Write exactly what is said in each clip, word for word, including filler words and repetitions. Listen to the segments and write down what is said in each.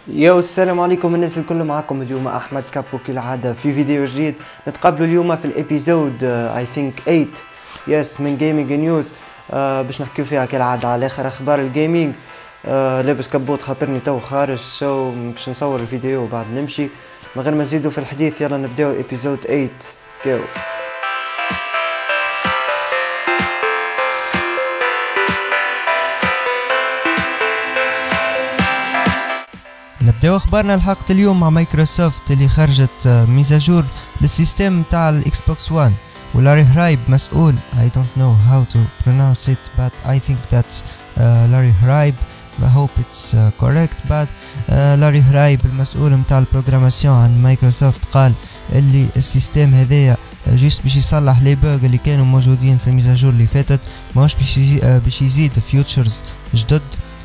يو السلام عليكم الناس الكل، معكم اليوم احمد كابو كالعاده في فيديو جديد. نتقابلوا اليوم في الابيزود اي ثينك ثمانية يس من جيمنج نيوز. uh, باش نحكيو فيها كالعاده على اخر اخبار الجيمنج. uh, لابس كبوت خاطرني تو خارج سو so, باش نصور الفيديو وبعد نمشي من غير ما نزيدوا في الحديث. يلا نبداو ابيزود ثمانية. جو نبداو اخبارنا الحلقة اليوم مع مايكروسوفت اللي خرجت ميزاجور للسيستم تاع الاكس بوكس وان، ولاري هرايب مسؤول I don't know how to pronounce it but I think that's uh, لاري هرايب. I hope it's uh, correct but uh, لاري هرايب المسؤول متاع البروغراماسيون عن مايكروسوفت قال اللي السيستم هذايا جيست باش يصلح لي بوغ اللي كانوا موجودين في الميزاجور اللي فاتت، ماهوش باش باش يزيد فيوتشرز جدد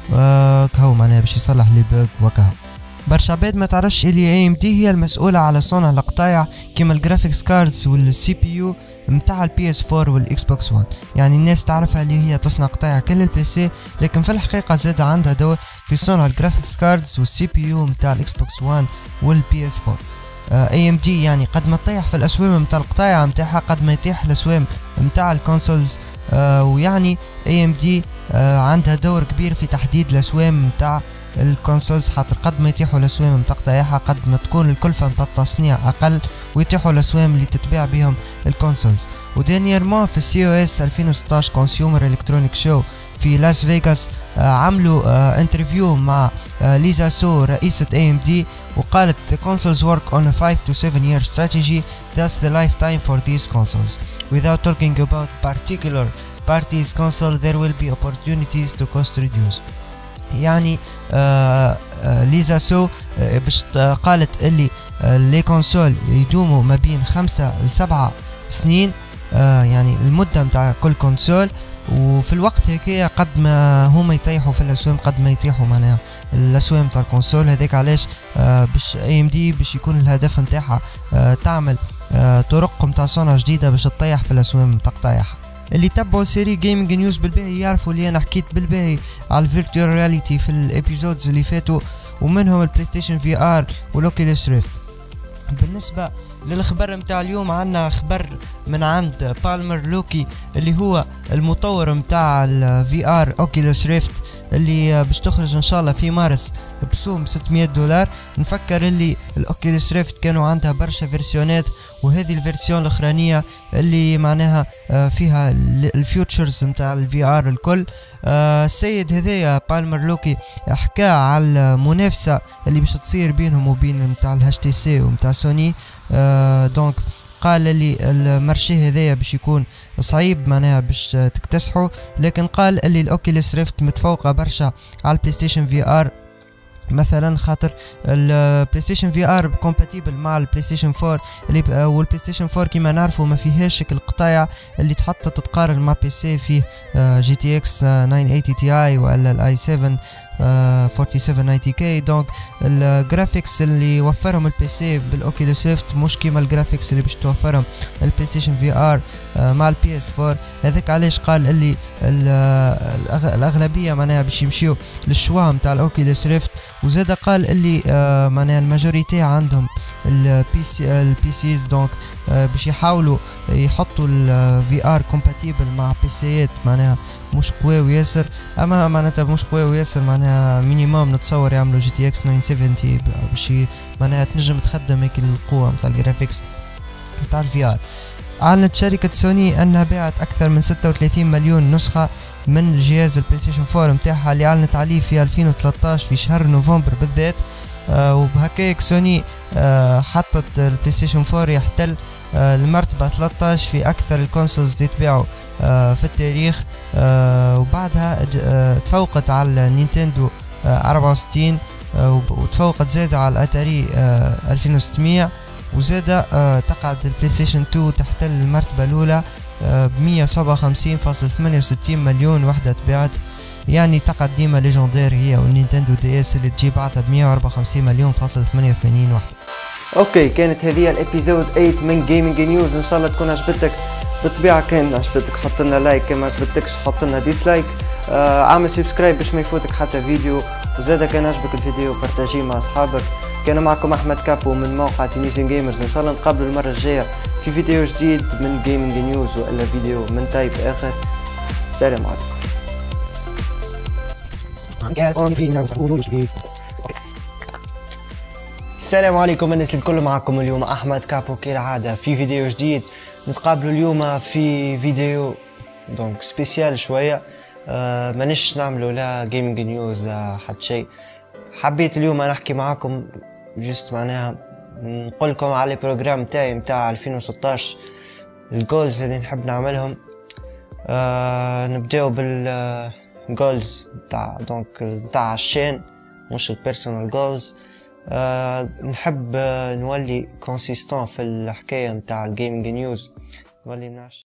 وكهو معناها باش يصلح لي بوغ وكهو. برشا عباد ما تعرفش اللي اي ام دي هي المسؤولة على صنع القطايع كيما الجرافيكس كاردز والسي بي يو متاع البي اس فور والاكس بوكس وان. يعني الناس تعرفها اللي هي تصنع قطايع كل البي سي، لكن في الحقيقة زاد عندها دور في صنع الجرافيكس كاردز والسي بي يو متاع الاكس بوكس وان والبي اس فور. اي ام دي يعني قد ما تطيح في الاسوام متاع القطايع متاعها قد ما يطيح الاسوام متاع الكونسولز. آه ويعني اي ام دي آه عندها دور كبير في تحديد الاسوام متاع الكونسولز، خاطر قد ما يتيحوا الاسوام متاع قطايعها قد ما تكون الكلفه متاع التصنيع اقل ويتيحوا الاسوام اللي تتباع بهم الكونسولز. ودانييرمون في السي او اس ألفين وستطاش كونسيومر الكترونيك شو في لاس فيغاس آه عملوا آه انترفيو مع آه ليزا سو رئيسة اي ام دي، وقالت the consoles work on a five to seven year strategy that's the lifetime for these consoles. Without talking about particular parties console there will be opportunities to cost reduce. يعني آه آه ليزا سو آه باش قالت اللي آه لي كونسول يدوموا ما بين خمسة لسبعة سنين، آه يعني المدة متاع كل كونسول، وفي الوقت هكايا قد ما هما يطيحوا في الاسوام قد ما يطيحوا معناها الاسوام تاع الكونسول. هذاك علاش آه باش اي ام دي باش يكون الهدف نتاعها آه تعمل آه طرق متاع صنع جديده باش تطيح في الاسوام متاع قطايعها. اللي تبعوا سيري جيمنج نيوز بالباهي يعرفوا اللي انا حكيت بالباهي على الفيرتوال رياليتي في الابيزودز اللي فاتوا، ومنهم البلاي ستيشن في ار والاوكيوليس ريفت. بالنسبه للخبر متاع اليوم عنا خبر من عند بالمر لوكي اللي هو المطور متاع الفي ار اوكيوليس ريفت اللي باش تخرج ان شاء الله في مارس بسوم ستمية دولار. نفكر اللي الاوكيوليس ريفت كانوا عندها برشا فيرسيونات، وهذه الفيرسيون الاخرانيه اللي معناها فيها الفيوتشرز نتاع الفي ار الكل. السيد هذايا بالمر لوكي حكى على المنافسه اللي باش تصير بينهم وبين نتاع الاتش تي سي ونتاع سوني. دونك قال اللي المارشي هذايا باش يكون صعيب معناها باش تكتسحوا، لكن قال اللي الاوكيوليس ريفت متفوقه برشا على البلاي ستيشن في ار مثلا، خاطر البلاي ستيشن في ار كومباتيبل مع البلاي ستيشن فور اللي والبلاي ستيشن فور كيما نعرفوا ما فيهاش القطايع اللي تحط تتقارن مع بي سي فيه جي تي اكس تسعمية وثمانين تي اي ولا الاي سبعة سبعة سبعين تسعين كي. دونك الجرافيكس اللي وفرهم البي سي بالاوكيوليس ريفت مش كيما الجرافيكس اللي باش توفرهم البلاي ستيشن في ار مع البي اس فور. هذاك علاش قال اللي الاغلبيه معناها باش يمشيو للشوا نتاع الاوكيوليس ريفت. وزاد قال اللي آه معناها الماجوريتي عندهم البي سي البي سيز، دونك آه باش يحاولوا يحطوا الفي ار كومباتيبل مع بي سيات معناها مش قوي وياسر، اما معناتها مش قوي وياسر معناها مينيموم نتصور يعملوا جي تي اكس تسعمية وسبعين باش معناها تنجم تخدم هيك القوه نتاع الجرافيكس نتاع الفي ار. اعلنت شركه سوني انها باعت اكثر من ستة وثلاثين مليون نسخه من الجهاز البلاي ستيشن فور نتاعها اللي اعلنت عليه في ألفين وثلاثطاش في شهر نوفمبر بالذات. آه وبهكاك سوني آه حطت البلاي ستيشن فور يحتل آه المرتبه ثلاثطاش في اكثر الكونسولز اللي تباعوا آه في التاريخ. آه وبعدها آه تفوقت على نينتندو آه أربعة وستين آه وتفوقت زادة على الاتاري آه ألفين وستمية، وزادة آه تقعد البلاي ستيشن تو تحتل المرتبه الاولى ب مية وسبعة وخمسين فاصلة ثمانية وستين مليون وحده تباعت. يعني تقعد ديما ليجندير هي والنينتندو دي اس اللي تجي بعدها ب مية وأربعة وخمسين مليون فاصلة ثمانية وثمانين وحده. اوكي كانت هذه الابيزود ثمانية من جيمنج نيوز، ان شاء الله تكون عجبتك. بالطبيعة كان عجبتك حط لنا لايك، كان ما عجبتكش حط لنا ديسلايك. آه اعمل سبسكرايب باش ما يفوتك حتى فيديو، وزادا كان عجبك الفيديو بارتاجيه مع اصحابك. كان معكم احمد كابو من موقع تونيزيان جيمرز، ان شاء الله نتقابلوا المرة الجاية في فيديو جديد من جيمنج نيوز والا فيديو من تايب اخر. السلام عليكم. السلام عليكم الناس الكل، معكم اليوم احمد كابو كالعادة في فيديو جديد. نتقابلوا اليوم في فيديو دونك سبيسيال شوية. آه مانيش نعملوا لا جيمنج نيوز لا حد شيء. حبيت اليوم نحكي معاكم جست معناها نقول لكم على البروجرام تاعي متاع ألفين وستطاش، الجولز اللي نحب نعملهم. آه نبداو بالجولز تاع دونك تاع الشين مش البيرسونال جولز. آه نحب آه نولي كونسيستون في الحكاية متاع الجيمنج نيوز، نولي نعش